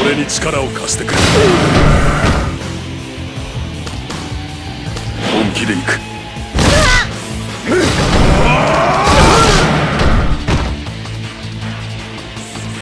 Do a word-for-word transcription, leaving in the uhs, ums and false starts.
俺に力を貸してくれ。本気で行く。